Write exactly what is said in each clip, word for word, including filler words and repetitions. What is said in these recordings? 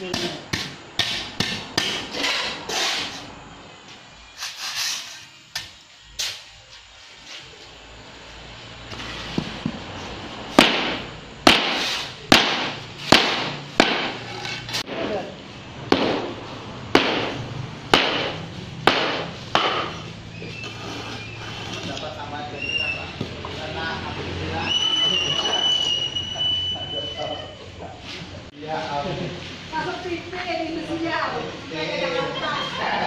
Masuk T V di Indonesia, kayak Jakarta.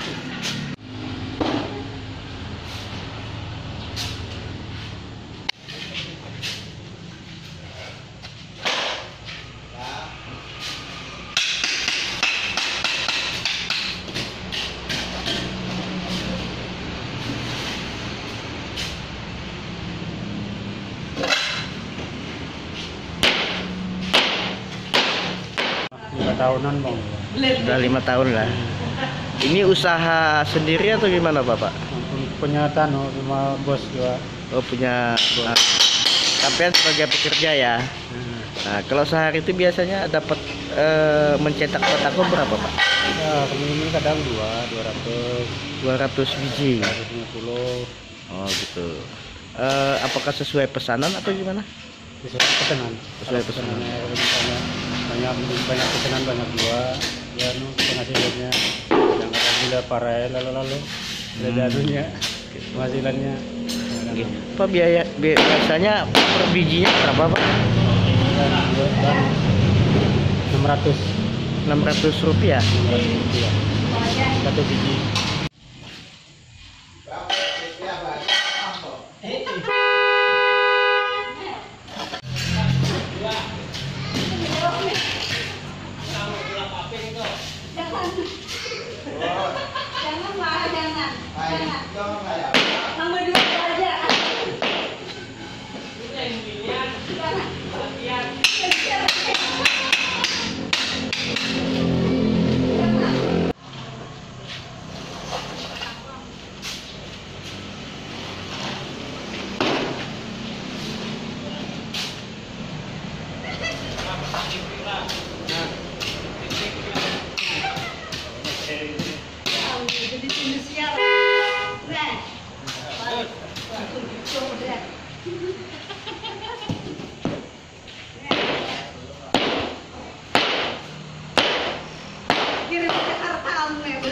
Lima tahunan bang. Sudah lima tahun lah. Ini usaha sendiri atau gimana Bapak? Punya tanu sama bos juga. Oh punya. Nah, sampean sebagai pekerja ya. Hmm. Nah kalau sehari itu biasanya dapat eh, mencetak batako berapa Pak? Ya ini kadang dua, dua ratus, dua ratus biji. dua ratus lima puluh. Oh gitu. Eh, apakah sesuai pesanan atau gimana? Sesuai pesanan. Sesuai pesanan. Misalnya banyak banyak pesanan banyak dua. Ya nu penghasilannya. Kadang-kadang bila parai lalu-lalu. Bila Hmm. jadunya penghasilannya. Gitu. Pak biaya bi- biasanya per bijinya berapa Pak? enam ratus enam ratus rupiah. satu biji. Jangan marah, jangan. Jangan. Sama dulu aja. Jadi Indonesia. Dah. Kirim ke Jakarta,